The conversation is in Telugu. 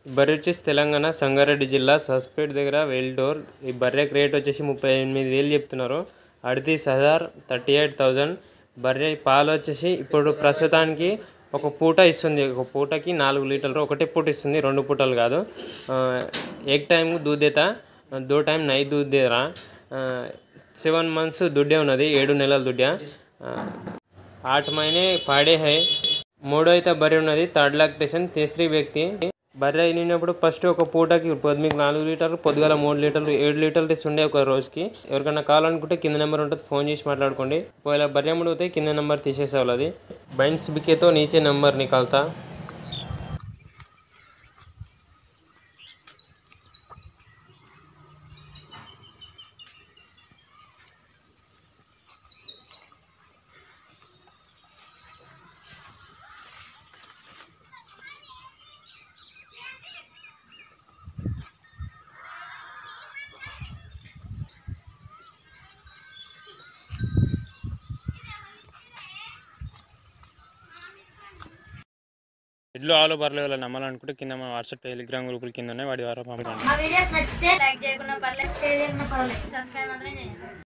బర్రె వచ్చేసి తెలంగాణ సంగారెడ్డి జిల్లా సస్పేట్ దగ్గర వెల్డోర్. ఈ బర్రెకి రేట్ వచ్చేసి 38,000 చెప్తున్నారు. అడితీస్ 38,000. బర్రె పాలు వచ్చేసి ఇప్పుడు ప్రస్తుతానికి ఒక పూట ఇస్తుంది. ఒక పూటకి 4 లీటర్లు ఒకటే పూట ఇస్తుంది, 2 పూటలు కాదు. एक टाइम दूध देता, 2 टाइम नहीं दूध दे रहा. 7 मंथ्स దుడ్డే ఉన్నది, 7 నెలల దుడ్డ. 8 महीने పాడే है. మూడో అయితే బర్రె ఉన్నది, థర్డ్ లాక్టేషన్. తీసరి వ్యక్తి బర్రె అయినప్పుడు ఫస్ట్ ఒక పూటకి మీకు 4 లీటర్లు, పొద్దుగాల 3 లీటర్లు, 7 లీటర్లు ఇస్తుండే ఒక రోజుకి. ఎవరికైనా కావాలనుకుంటే కింద నెంబర్ ఉంటుంది, ఫోన్ చేసి మాట్లాడుకోండి. ఒకవేళ బర్రె ముడితే కింద నెంబర్ తీసేసేవాళ్ళు. అది బైన్స్ బికేతో నీచే నెంబర్ నికాల్తా. ఇల్లు ఆలో బర్రెలు ఎవరైనా నమ్మాలనుకుంటే కింద మన వాట్సాప్ టెలిగ్రామ్ గ్రూపుల కింద ఉన్నాయి, వాటి ద్వారా పంపండి.